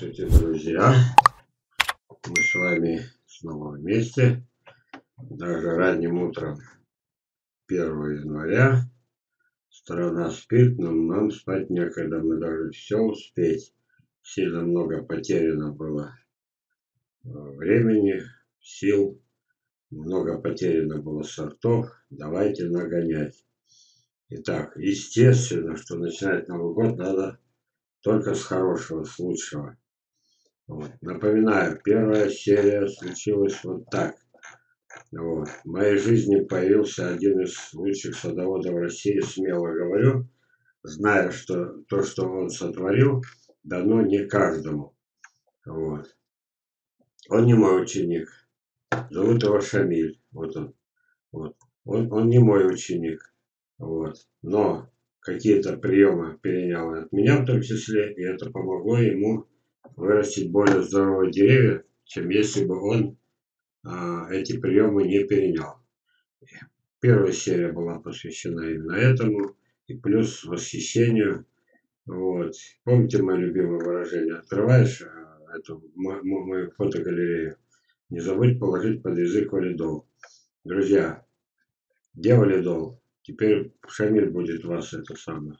Здравствуйте, друзья! Мы с вами снова вместе. Даже ранним утром 1 января. Страна спит, но нам спать некогда. Мы должны все успеть. Сильно много потеряно было времени, сил. Много потеряно было сортов. Давайте нагонять. Итак, естественно, что начинать Новый год надо только с хорошего, с лучшего. Вот. Напоминаю, первая серия случилась вот так. Вот. В моей жизни появился один из лучших садоводов России, смело говорю, зная, что то, что он сотворил, дано не каждому. Вот. Он не мой ученик. Зовут его Шамиль. Вот он. Вот. Он не мой ученик. Вот. Но какие-то приемы перенял от меня в том числе, и это помогло ему вырастить более здоровые деревья, чем если бы он эти приемы не перенял. Первая серия была посвящена именно этому, и плюс восхищению. Вот. Помните мое любимое выражение? Открываешь эту мою фотогалерею, не забудь положить под язык валидол. Друзья, где валидол? Теперь Шамиль будет вас это самое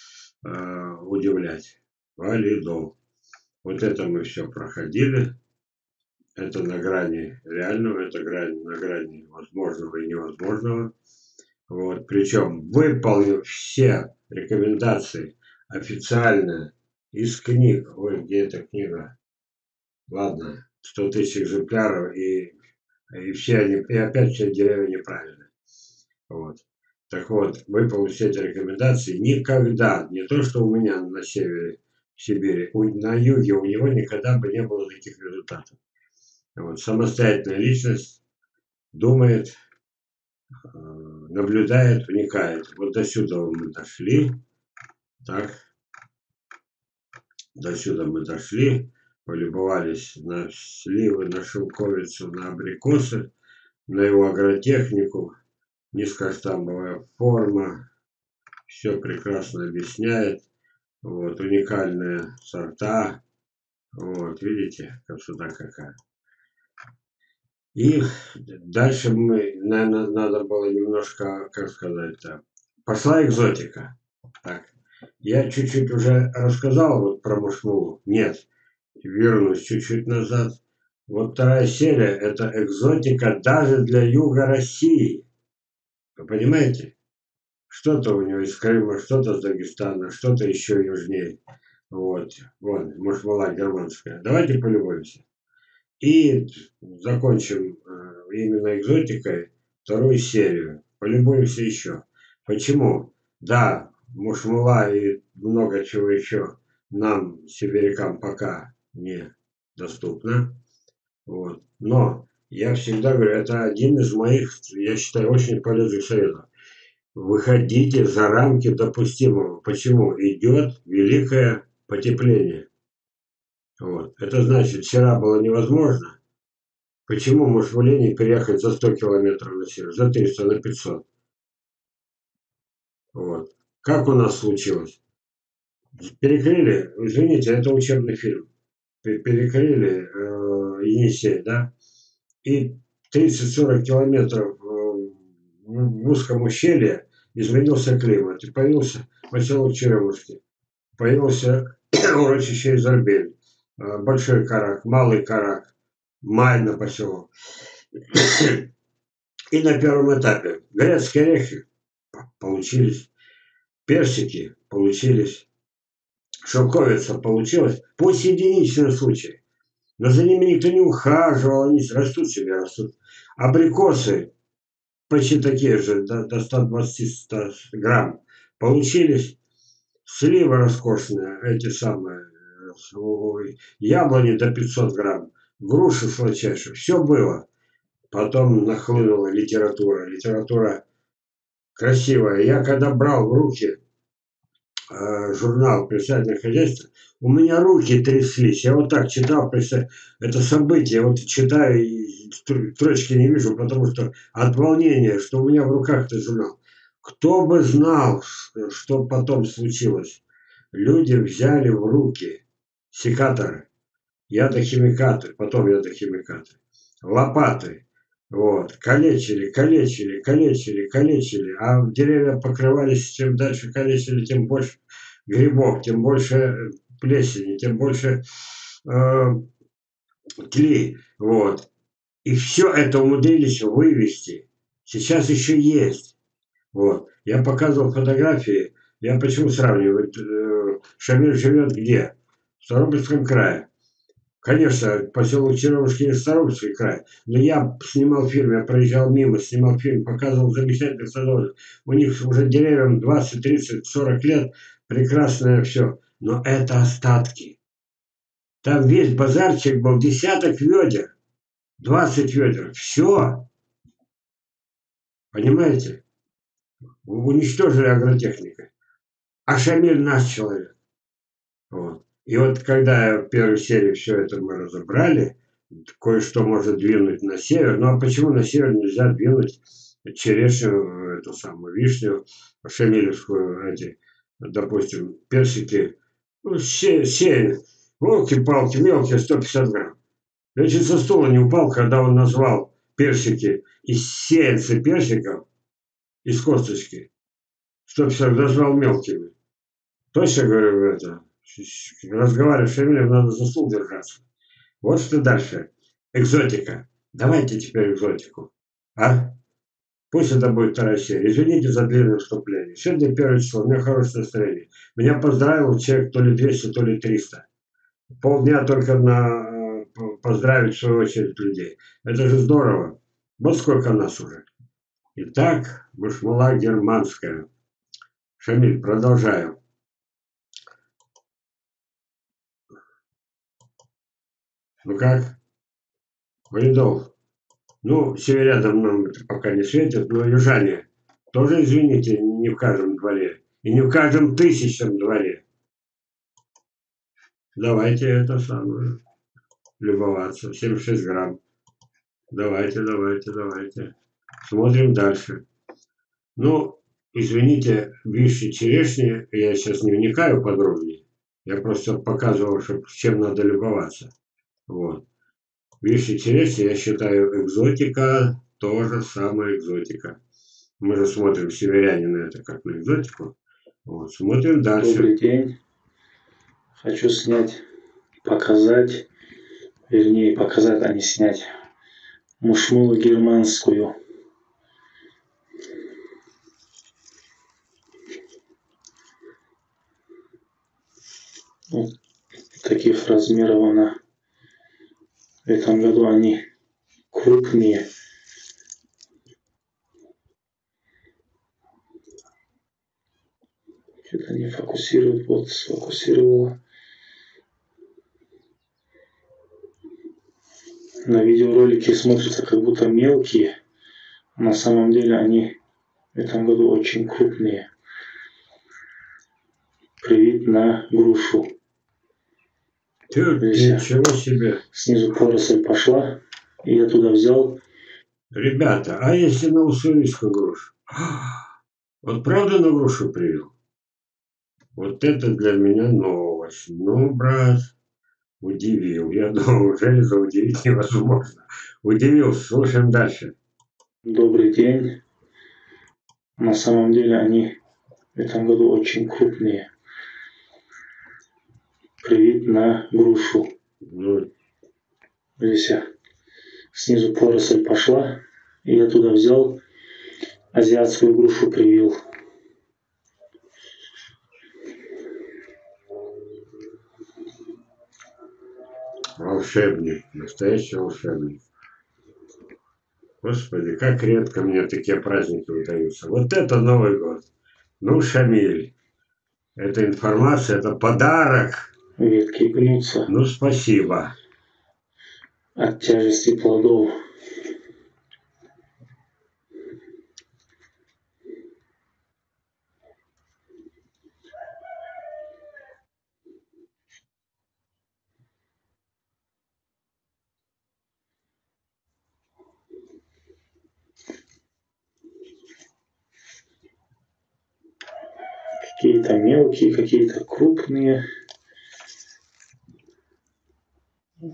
удивлять. Валидол. Вот это мы все проходили. Это на грани реального, это на грани возможного и невозможного. Вот. Причем выполнив все рекомендации официально из книг. Ой, где эта книга? Ладно, 100 тысяч экземпляров, и все они, и опять все деревья неправильные. Вот. Так вот, выполнив все эти рекомендации, никогда, не то что у меня на севере, в Сибири, на юге у него никогда бы не было таких результатов. Вот. Самостоятельная личность думает, наблюдает, вникает. Вот до сюда мы дошли. Так. До сюда мы дошли. Полюбовались на сливы, на шелковицу, на абрикосы, на его агротехнику. Низкоштамбовая форма. Все прекрасно объясняет. Вот. Уникальные сорта. Вот. Видите, красота какая. И дальше мы, наверное, надо было немножко, как сказать-то, пошла экзотика. Так. Я чуть-чуть уже рассказал вот про мушмулу. Нет, вернусь чуть-чуть назад. Вот вторая серия – это экзотика даже для юга России. Вы понимаете? Что-то у него из Крыма, что-то с Дагестана, что-то еще южнее. Вот, вон, мушмула германская. Давайте полюбуемся. И закончим именно экзотикой вторую серию. Полюбуемся еще. Почему? Да, мушмула и много чего еще нам, сибирякам, пока не доступно. Вот. Но я всегда говорю, это один из моих, я считаю, очень полезных советов. Выходите за рамки допустимого. Почему? Идет великое потепление. Вот. Это значит, вчера было невозможно. Почему может в Олене переехать за 100 километров на север, за 300, на 500? Вот. Как у нас случилось? Перекрыли, извините, это учебный фильм. Перекрыли Енисей, да? И 30-40 километров в узком ущелье изменился климат. И появился поселок Черемушки. Появился урочище Изарбель. Большой Карак, Малый Карак, Майна поселок. И на первом этапе грецкие орехи получились, персики получились, шелковица получилась. Пусть единичный случай, но за ними никто не ухаживал, они растут себе, растут. Абрикосы почти такие же, до 120 грамм получились. Сливы роскошные, эти самые, яблони до 500 грамм, груши сладчайшие, все было. Потом нахлынула литература. Литература красивая. Я когда брал в руки журнал «Предпринимательное хозяйство», у меня руки тряслись. Я вот так читал, это событие, вот читаю, и строчки не вижу, потому что от волнения, что у меня в руках этот журнал. Кто бы знал, что потом случилось. Люди взяли в руки секаторы, ядохимикаты, потом ядохимикаты, лопаты. Вот, калечили, калечили, калечили, калечили, а деревья покрывались, чем дальше калечили, тем больше грибов, тем больше плесени, тем больше э, тлей. Вот. И все это умудрились вывести. Сейчас еще есть. Вот. Я показывал фотографии. Я почему сравниваю? Шамиль живет где? В Ставропольском крае. Конечно, поселок Черемушки – Ставропольский край. Но я снимал фильм, я проезжал мимо, снимал фильм, показывал замечательных садоводов. У них уже деревьям 20, 30, 40 лет. Прекрасное все. Но это остатки. Там весь базарчик был десяток ведер. 20 ведер. Все. Понимаете? Уничтожили агротехникой. А Шамиль наш человек. Вот. И вот когда в первой серии все это мы разобрали, кое-что может двинуть на север. Ну а почему на север нельзя двинуть черешню, эту самую вишню, шамилевскую, эти, допустим, персики, ну, сеян, волки-палки, мелкие, 150 грамм. Я чуть со стула не упал, когда он назвал персики из сеянца персиков, из косточки, 150 назвал мелкими. Точно говорю это. Разговаривать с Шамилем надо за стул держаться. Вот что дальше. Экзотика. Давайте теперь экзотику. А? Пусть это будет вторая серия. Извините за длинное вступление. Сегодня первое число. У меня хорошее настроение. Меня поздравил человек то ли 200, то ли 300. Полдня только на поздравить в свою очередь людей. Это же здорово. Вот сколько нас уже. Итак, бушмала германская. Шамиль, продолжаю. Ну как? Валидов. Ну, северянам нам это пока не светит, но южане тоже, извините, не в каждом дворе. И не в каждом тысячном дворе. Давайте это самое, любоваться. 76 грамм. Давайте, давайте, давайте. Смотрим дальше. Ну, извините, вишни, черешни, я сейчас не вникаю подробнее. Я просто показывал, чем надо любоваться. Вот. Вишни, черешни, я считаю, экзотика, тоже самая экзотика. Мы же смотрим северянина это как на экзотику. Вот, смотрим дальше. Добрый день. Хочу снять, показать, вернее показать, а не снять, мушмулу германскую. Вот таких размеров она. В этом году они крупнее. Что-то не фокусирует. Вот сфокусировала. На видеоролике смотрятся как будто мелкие. На самом деле они в этом году очень крупные. Привет на грушу. Ничего себе. Снизу поросль пошла, и я туда взял. Ребята, а если на уссурийскую грушу? Вот правда на грушу привел? Вот это для меня новость. Ну, брат, удивил. Я думал, уже удивить невозможно. Удивил. Слушаем дальше. Добрый день. На самом деле они в этом году очень крупные. Привет на грушу. Ну, Здесь снизу поросль пошла, и я туда взял азиатскую грушу, привил. волшебник. Настоящий волшебник. Господи, как редко мне такие праздники удаются. Вот это Новый год. Ну, Шамиль, эта информация, это подарок. Ветки гнутся Ну, спасибо. от тяжести плодов. Какие-то мелкие, какие-то крупные.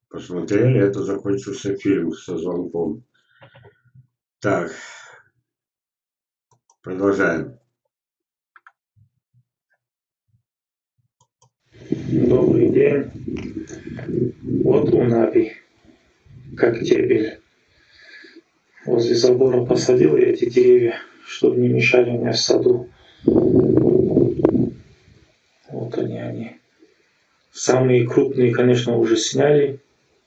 посмотрели, это закончился фильм со звонком. Так, продолжаем. Добрый день. Вот Унаби, коктебель. Возле забора посадил я эти деревья, чтобы не мешали мне в саду. Вот они. Самые крупные, конечно, уже сняли.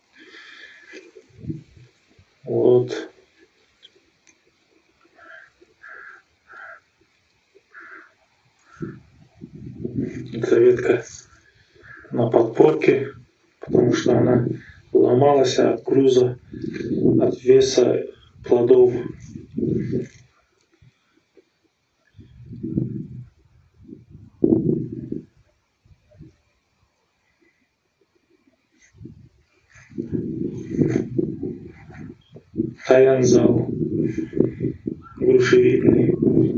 Вот. Эта ветка на подпорке, потому что она ломалась от груза, от веса плодов. Таянзал, грушевидный.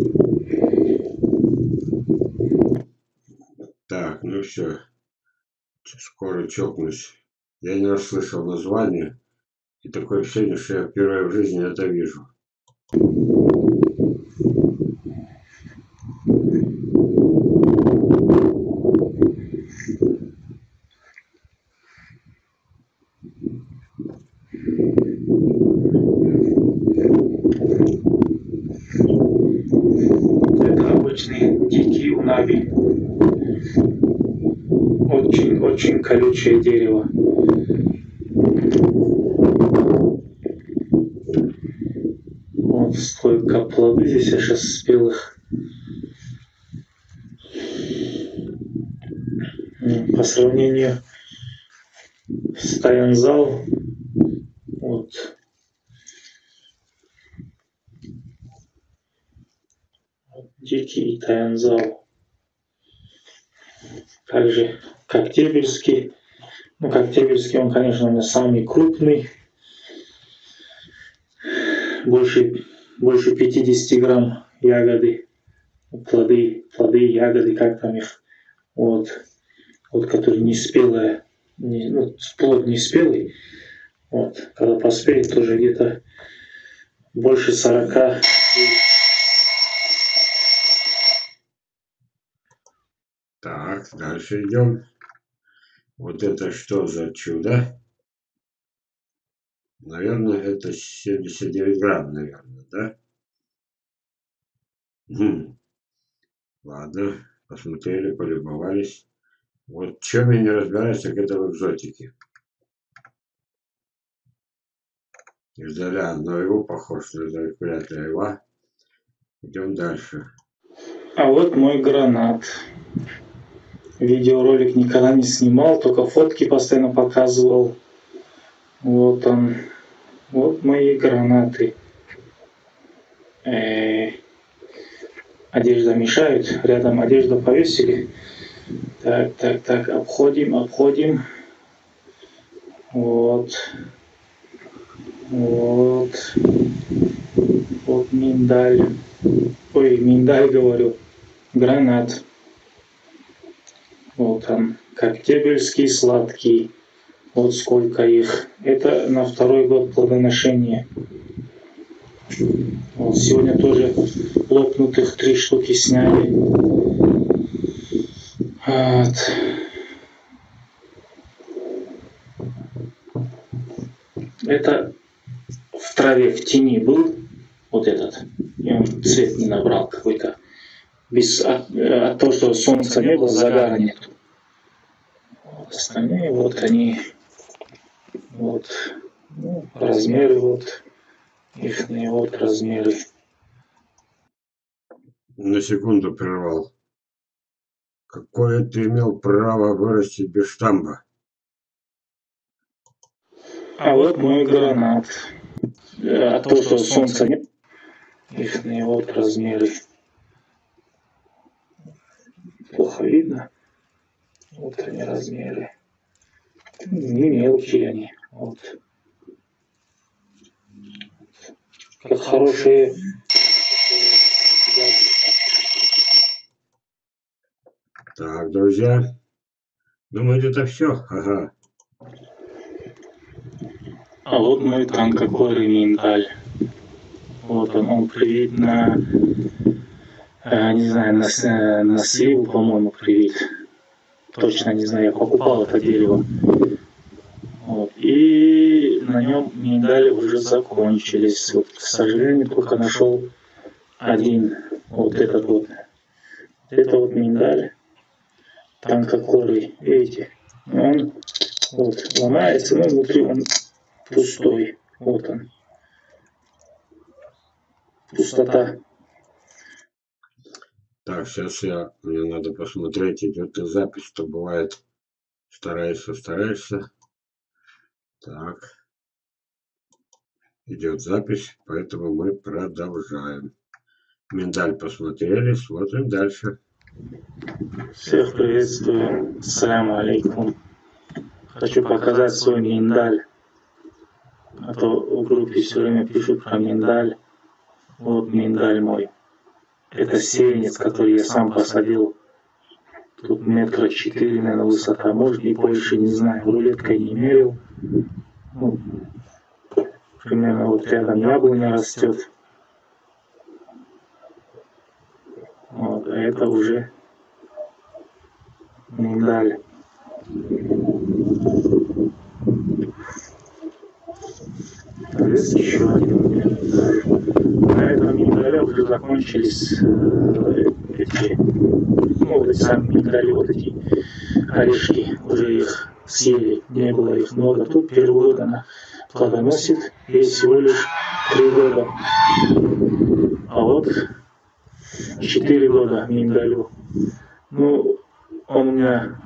Так, ну все, скоро чокнусь. Я не расслышал название, и такое ощущение, что я впервые в жизни это вижу. Это обычный дикий унаби. Очень колючее дерево. Вот сколько плоды здесь сейчас спелых. По сравнению с Таянзал, вот дикий Таянзал. Также коктебельский. Ну, коктебельский он, конечно, у меня самый крупный. Больше 50 грамм ягоды. Плоды, ягоды, как там их. Вот который не спелая. Плод не спелый. Вот, когда поспеет, тоже где-то больше 40. Так, дальше идем. Вот это что за чудо? Наверное, это 79 грамм, наверное, да? Ладно, посмотрели, полюбовались. Вот чем я не разбираюсь, так это в экзотике. Издаля на его похож, но это вряд ли айва. Идем дальше. А вот мой гранат. Видеоролик никогда не снимал, только фотки постоянно показывал. Вот он. Вот мои гранаты. Одежда мешает. Рядом одежду повесили. Так, обходим. Вот миндаль. Ой, миндаль говорю. Гранат. Вот он. Коктебельский сладкий. Вот сколько их. Это на 2-й год плодоношения. Вот сегодня тоже лопнутых 3 штуки сняли. Вот. Это в траве, в тени был вот этот. И он цвет не набрал какой-то. От того, что солнца не было, загара нет. Вот остальные вот они. Вот. Ну, размеры вот. Ихние вот размеры. На секунду прервал. Какое ты имел право вырастить без штамба? А вот мой гранат. От того, что солнца нет. Ихние вот размеры. Плохо видно. Вот они размеры. Не мелкие они. Вот. Как хорошие. Так, друзья. Думаю, это все. Ага. А вот мой тонкокорый миндаль. Вот он привит на, не знаю, на сливу, по-моему, привит. Точно не знаю, я покупал это дерево. Вот. И на нем миндали уже закончились. Вот, к сожалению, только нашел один. Вот этот вот. Это вот миндаль тонкокорый. Видите? Он вот ломается, но внутри он пустой. Вот он. Пустота. Так, сейчас мне надо посмотреть, идет ли запись, что бывает. Стараешься. Так, идет запись, поэтому мы продолжаем. Миндаль посмотрели, смотрим дальше. Всех приветствую. Ассаляму алейкум. Хочу показать свой миндаль. А то в группе все время пишут про миндаль. Вот миндаль мой. Это сеянец, который я сам посадил. Тут 4 метра, наверное, высота. Может и больше, не знаю. Рулеткой не мерил. Ну, примерно вот рядом яблоня растет. Вот, а это уже миндаль. Здесь еще один миндаль. На этом миндале уже закончились эти, ну, вот эти сами миндали, вот эти орешки, уже их съели, не было их много. Тут первый год она плодоносит, ей всего лишь 3 года. А вот 4 года миндалю. Ну, он у меня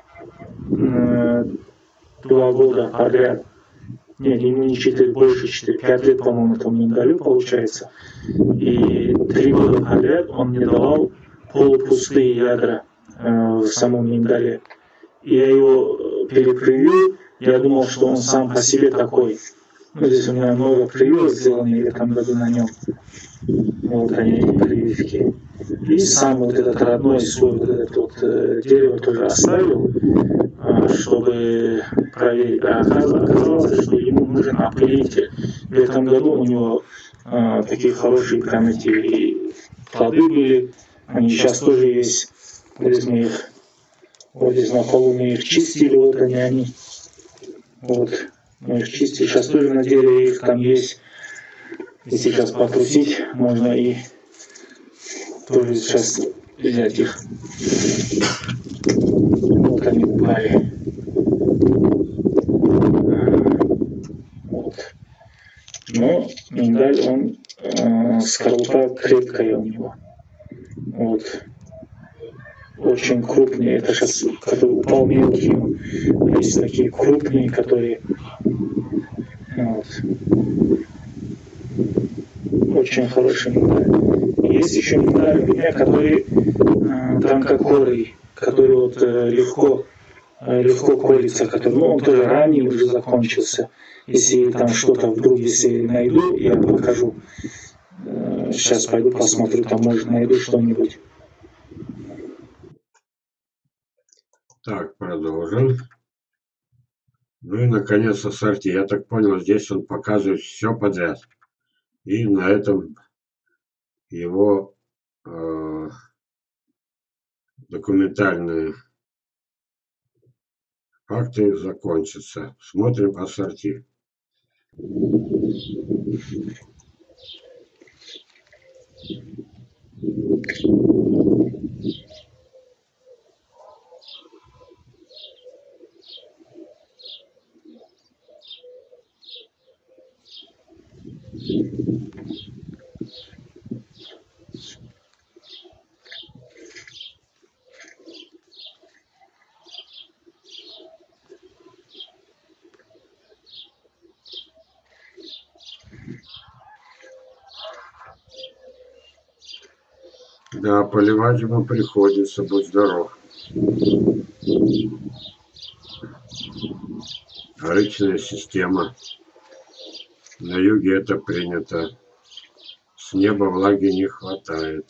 2 года подряд. Нет, ему не 4, больше 4, 5 лет, по-моему, этому миндалю получается. И 3 года подряд он мне давал полупустые ядра в самом миндале. Я его перепривил, я думал, что он сам по себе такой. Ну, здесь у меня много прививок сделаны в этом году на нем. Вот они, эти прививки. И сам вот этот родной свой вот этот вот дерево тоже оставил, чтобы проверить. А оказалось, что ему нужен опылитель. В этом году у него такие хорошие прям эти плоды были. Они сейчас тоже есть. Здесь мы их, вот здесь на полу мы их чистили, вот они. Вот, мы их чистили. Сейчас тоже на дереве их там есть. И сейчас потрусить можно и тоже сейчас взять их. Вот они упали. Вот. Но миндаль, он скорлупа крепкая у него. Вот. Очень крупные. Это сейчас, который упал мелкий. Есть такие крупные, которые вот. Очень хороший миндаль. Есть еще миндаль у меня, который тонкокорый, который вот легко колется, который, ну, он тоже ранний уже закончился. Если там что-то вдруг, если найду, я покажу. Сейчас пойду посмотрю, там может найду что-нибудь. Так, продолжим. Ну и наконец ассорти. Я так понял, здесь он показывает все подряд. И на этом его документальные факты закончатся. Смотрим ассорти. Да, поливать ему приходится, будь здоров. Рычная система. На юге это принято. С неба влаги не хватает.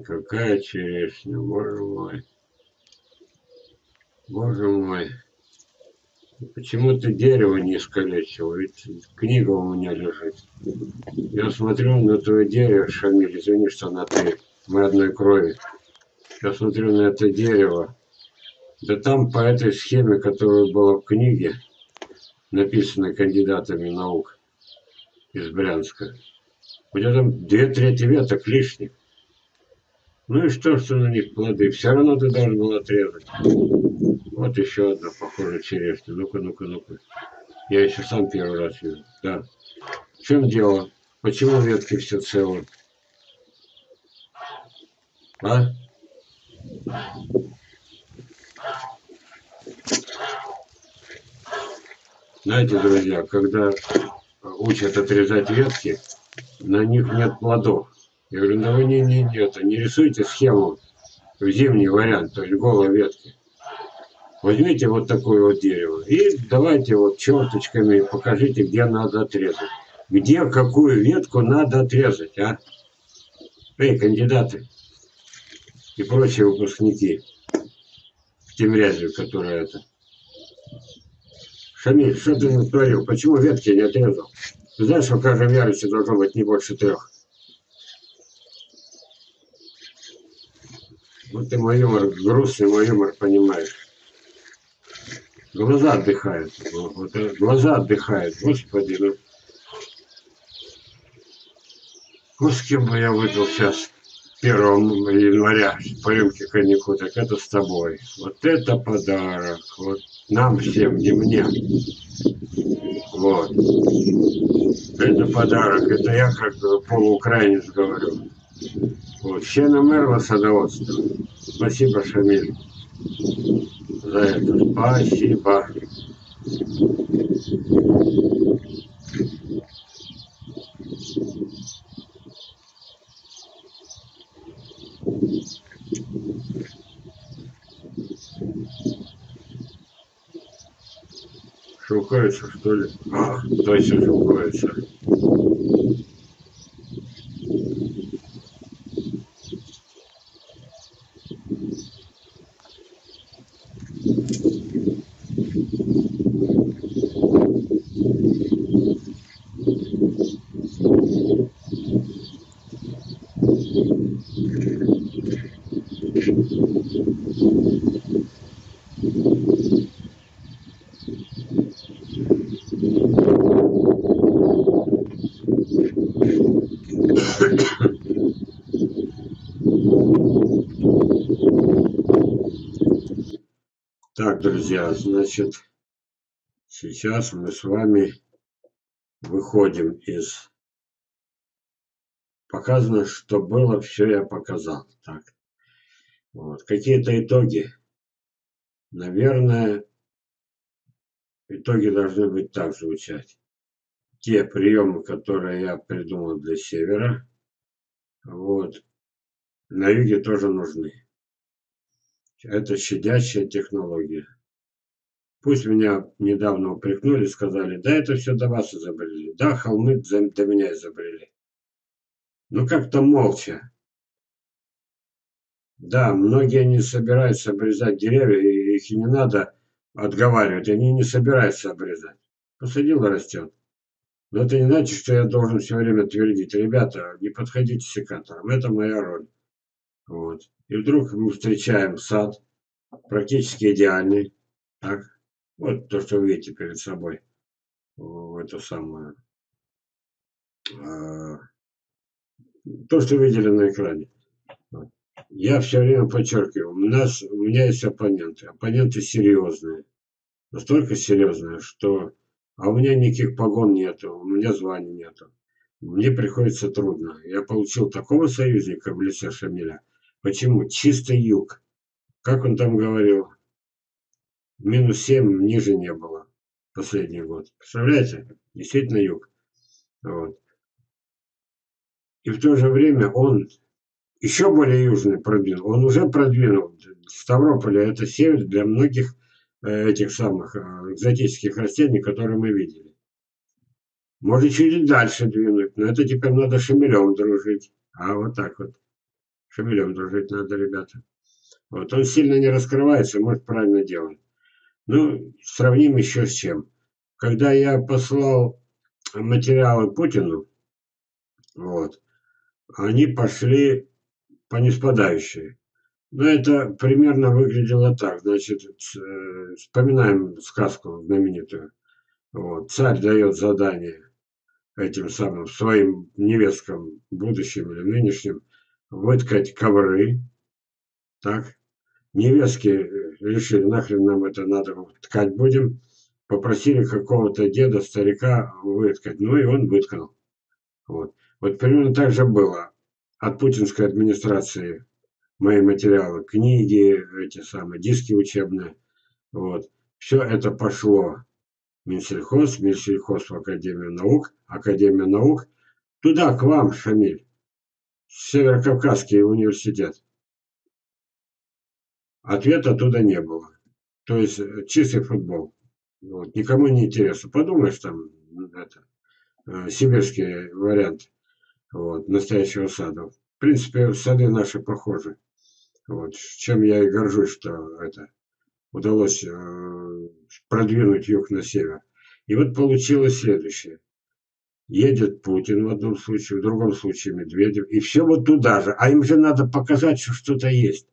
какая черешня, боже мой. Боже мой. Почему ты дерево не искалечил? Ведь книга у меня лежит. Я смотрю на твое дерево, Шамиль, извини, что на ты. Мы одной крови. Я смотрю на это дерево. Да там по этой схеме, которая была в книге, написанной кандидатами наук из Брянска, у тебя там 2/3 веток лишних. Ну и что на них плоды? Все равно ты должен был отрезать. Вот еще одна похожая черешня. Ну-ка, ну-ка, ну-ка. Я еще сам первый раз вижу. Да. В чем дело? Почему ветки все целые? А? Знаете, друзья, когда учат отрезать ветки, на них нет плодов. Я говорю, ну вы не рисуйте схему в зимний вариант, то есть голой ветки. Возьмите вот такое вот дерево и давайте вот черточками покажите, где надо отрезать. Где какую ветку надо отрезать, а? Эй, кандидаты и прочие выпускники в Тимирязеве, которые это. Шамиль, что ты натворил? Почему ветки не отрезал? Ты знаешь, что в каждом ярусе должно быть не больше 3. Вот ты мой юмор, грустный мой юмор, понимаешь. Глаза отдыхают. Вот, глаза отдыхают. Господи, ну. Вот с кем бы я выпил сейчас 1 января по рюмке коньяку, так это с тобой. Вот это подарок. Вот нам всем, не мне. Вот. Это подарок. Это я как полуукраинец говорю. Вот. Ще на мерва садоводство. Спасибо, Шамиль, за это. Спасибо. Шелкается, что ли? А, точно шелкается. Так, друзья, значит, сейчас мы с вами выходим из... Показано, что было, все я показал. Так, вот. Какие-то итоги. Наверное, итоги должны быть так звучать. Те приемы, которые я придумал для севера, вот, на юге тоже нужны. Это щадящая технология. Пусть меня недавно упрекнули, сказали, да это все до вас изобрели. Да, холмы до меня изобрели. Ну как-то молча. Да, многие не собираются обрезать деревья, и их и не надо отговаривать. Они не собираются обрезать. Посадил и растет. Но это не значит, что я должен все время твердить. Ребята, не подходите секатором. Это моя роль. Вот. И вдруг мы встречаем сад, практически идеальный. Так. Вот то, что вы видите перед собой. Это самое. То, что видели на экране. Я все время подчеркиваю, у меня есть оппоненты. Оппоненты серьезные. Настолько серьезные, что... А у меня никаких погон нету, у меня званий нету. Мне приходится трудно. Я получил такого союзника в лице Шамиля. Почему? Чистый юг. Как он там говорил? -7 ниже не было последний год. Представляете? Действительно юг. Вот. И в то же время он еще более южный продвинул. Он уже продвинул. Ставрополь это север для многих этих самых экзотических растений, которые мы видели. Может чуть дальше двинуть, но это теперь надо Шамилем дружить. А вот так вот. Шамилем дружить надо, ребята. Вот. Он сильно не раскрывается, может, правильно делать. Ну, сравним еще с чем. Когда я послал материалы Путину, вот, они пошли по ниспадающей. Ну, это примерно выглядело так. Значит, вспоминаем сказку знаменитую. Вот. Царь дает задание этим самым своим невесткам, будущим или нынешним, выткать ковры. Так? Невестки решили, нахрен нам это надо, ткать будем. Попросили какого-то деда, старика выткать. Ну и он выткал. Вот. Вот примерно так же было от путинской администрации мои материалы, книги, эти самые, диски учебные. Вот. Все это пошло в Минсельхоз, Минсельхоз в Академию наук, туда, к вам, Шамиль, Северокавказский университет. Ответа оттуда не было. То есть чистый футбол. Вот. Никому не интересно. Подумаешь, там это, сибирский вариант вот, настоящего сада. В принципе, сады наши похожи. Вот. Чем я и горжусь, что это удалось продвинуть юг на север. И вот получилось следующее. Едет Путин в одном случае, в другом случае Медведев. И все вот туда же. А им же надо показать, что что-то есть.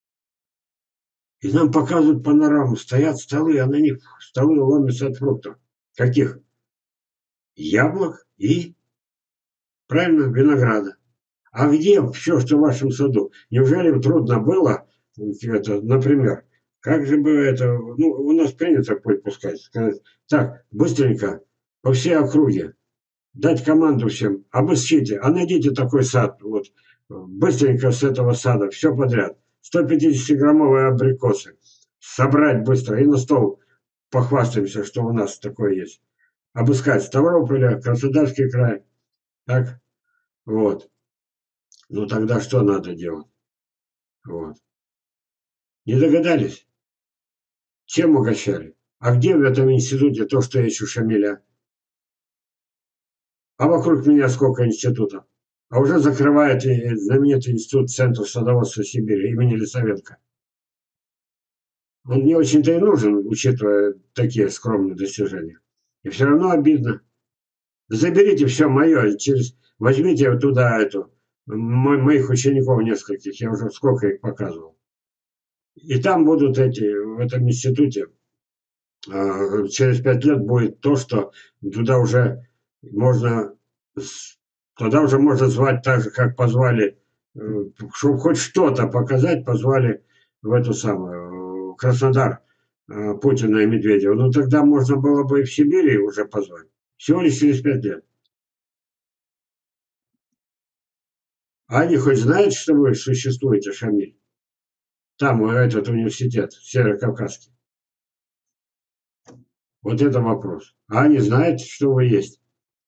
И нам показывают панораму. Стоят столы, а на них столы ломятся от фруктов. Каких? Яблок и, правильно, винограда. А где все, что в вашем саду? Неужели трудно было, это, например, как же бы это, ну, у нас принято пуль пускать, сказать, так, быстренько, по всей округе, дать команду всем, обыските, а найдите такой сад, вот, быстренько с этого сада, все подряд, 150-граммовые абрикосы, собрать быстро и на стол похвастаемся, что у нас такое есть. Обыскать Ставрополя, Краснодарский край, так, вот. Ну тогда что надо делать? Вот. Не догадались? Чем угощали? А где в этом институте то, что я ищу Шамиля? А вокруг меня сколько институтов? А уже закрывает знаменитый институт Центр садоводства Сибири имени Лисавенко. Он не очень-то и нужен, учитывая такие скромные достижения. И все равно обидно. Заберите все мое, возьмите туда моих учеников нескольких, я уже сколько их показывал. И там будут в этом институте, через 5 лет будет то, что туда уже можно, туда уже можно звать так же, как позвали, чтобы хоть что-то показать, позвали в эту самую Краснодар Путина и Медведева. Ну тогда можно было бы и в Сибири уже позвать. Всего лишь через 5 лет. А они хоть знают, что вы существуете, Шамиль? Там этот университет, Северокавказский. Вот это вопрос. А они знают, что вы есть?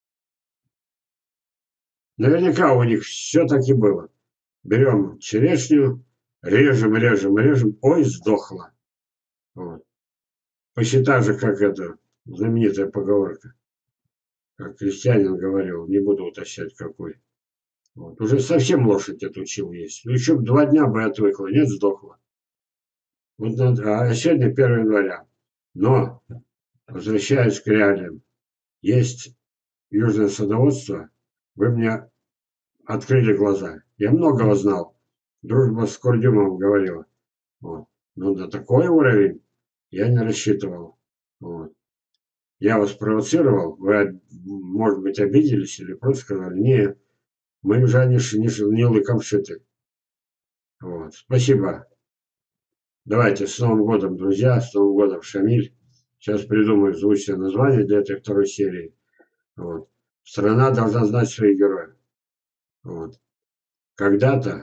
Наверняка у них все так и было. Берем черешню, режем, режем, режем. Ой, сдохла. Вот. Посчитай же, как это знаменитая поговорка. Как крестьянин говорил, не буду уточнять какой. Вот. Уже совсем лошадь отучил есть. Ну, еще 2 дня бы отвыкла. Нет, сдохла. Вот надо, а сегодня 1 января. Но, возвращаясь к реалиям, есть южное садоводство. Вы мне открыли глаза. Я многого знал. Дружба с Курдюмовым говорила. Вот. Но на такой уровень я не рассчитывал. Вот. Я вас провоцировал, вы, может быть, обиделись или просто сказали, не, мы уже не лыком шиты. Вот. Спасибо. Давайте с Новым годом, друзья, с Новым годом, Шамиль. Сейчас придумаю звучное название для этой 2 серии. Вот. Страна должна знать своих героев. Вот. Когда-то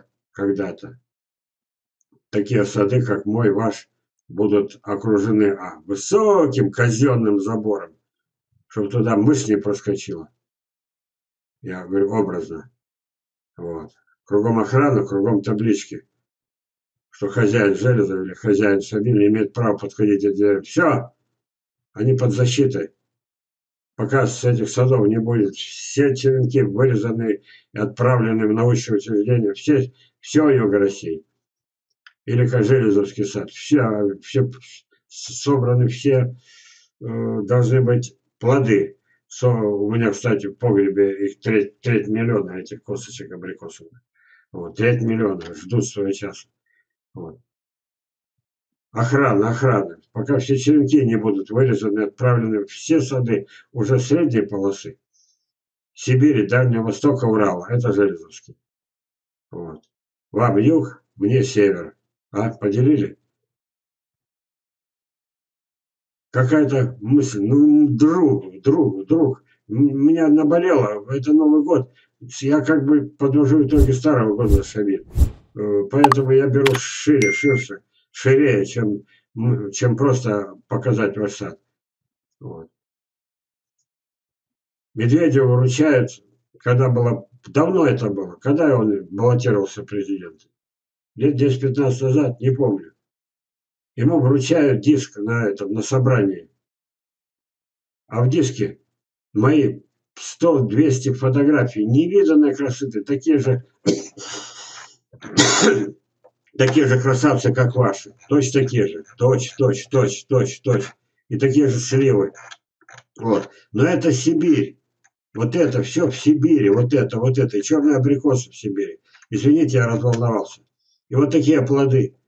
такие сады, как мой, ваш, будут окружены высоким казенным забором, чтобы туда мышь не проскочила. Я говорю образно. Вот. Кругом охрана, кругом таблички, что хозяин Железов или хозяин Шамиль не имеет права подходить к деревьям. Все, они под защитой. Пока с этих садов не будет все черенки вырезаны и отправлены в научные учреждения, все Все Юго-России. Или как Железовский сад. Все собраны, все должны быть плоды. У меня, кстати, в погребе их треть миллиона этих косточек абрикосовых. Вот, треть миллиона ждут своего часа. Вот. Охрана. Пока все черенки не будут вырезаны, отправлены в все сады уже средней полосы. Сибири, Дальнего Востока, Урала. Это Железовский. Вот. Вам юг, мне север. А, поделили? Какая-то мысль, ну, друг. Меня наболело, это Новый год. Я как бы подвожу итоги старого года, Шамиль. Поэтому я беру ширше, ширее, чем просто показать ваш сад. Вот. Медведева выручает, когда было, давно это было, когда он баллотировался президентом. Лет 10-15 назад, не помню. Ему вручают диск на собрании. А в диске мои 100-200 фотографий невиданной красоты, такие же красавцы, как ваши. Точно такие же. Точь. И такие же сливы. Вот. Но это Сибирь. Вот это все в Сибири. Вот это. И черные абрикосы в Сибири. Извините, я разволновался. И вот такие плоды.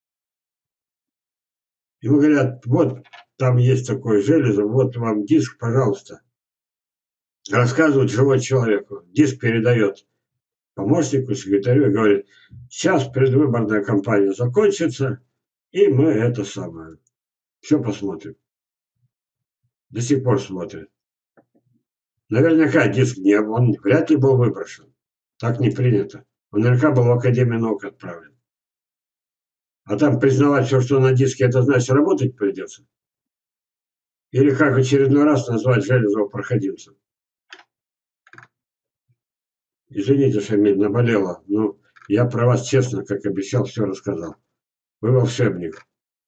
Ему говорят, вот там есть такое железо, вот вам диск, пожалуйста. Рассказывает живой человек. Диск передает помощнику, секретарю и говорит, сейчас предвыборная кампания закончится, и мы это самое. Все посмотрим. До сих пор смотрят. Наверняка диск он вряд ли был выброшен. Так не принято. Он наверняка был в Академию наук отправлен. А там признавать все, что на диске, это значит работать придется. Или как очередной раз назвать Железова проходимцем. Извините, Шамиль, наболело. Ну, я про вас честно, как обещал, все рассказал. Вы волшебник.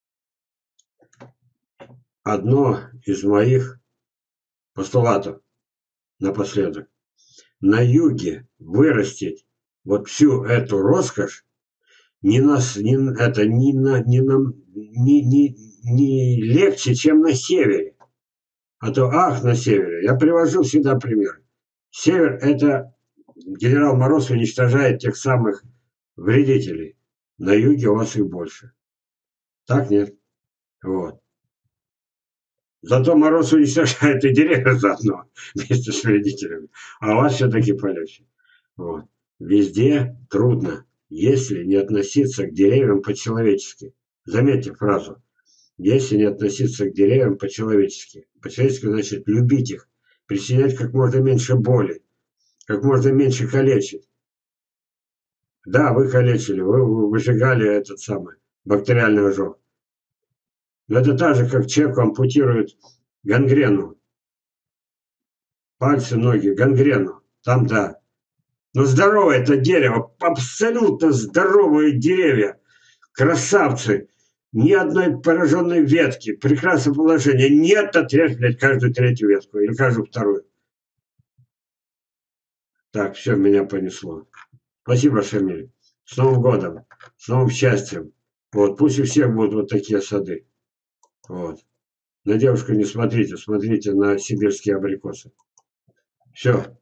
Одно из моих постулатов напоследок. На юге вырастить вот всю эту роскошь не легче, чем на севере. А то, на севере. Я привожу всегда пример. Север – это генерал Мороз уничтожает тех самых вредителей. На юге у вас их больше. Так нет? Вот. Зато Мороз уничтожает и деревья заодно вместе с вредителями. А у вас все-таки полегче. Вот. Везде трудно, если не относиться к деревьям по-человечески. Заметьте фразу. Если не относиться к деревьям по-человечески. По-человечески значит любить их, причинять как можно меньше боли, как можно меньше калечить. Да, вы калечили, вы выжигали этот самый бактериальный ожог. Но это так же, как человеку ампутируют гангрену. Пальцы, ноги, гангрену. Там да. Но здоровое это дерево, абсолютно здоровые деревья. Красавцы. Ни одной пораженной ветки. Прекрасное положение. Нет, отрежь, блядь, каждую третью ветку. Или каждую вторую. Так, все, меня понесло. Спасибо, Шамиль. С Новым годом. С новым счастьем. Вот, пусть у всех будут вот такие сады. Вот. На девушку не смотрите, смотрите на сибирские абрикосы. Все.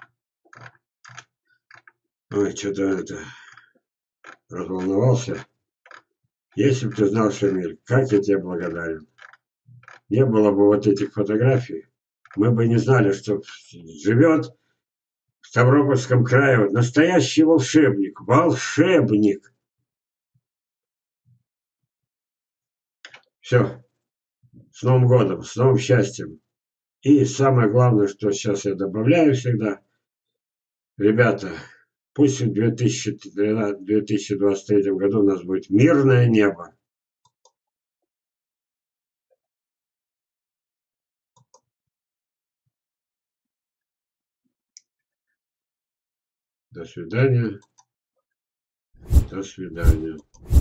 Ой, что-то это разволновался. Если бы ты знал, Шамиль, как я тебе благодарен. Не было бы вот этих фотографий, мы бы не знали, что живет в Ставропольском крае вот настоящий волшебник. Волшебник. Все. С Новым годом, с новым счастьем. И самое главное, что сейчас я добавляю всегда, ребята, пусть в 2023 году у нас будет мирное небо. До свидания. До свидания.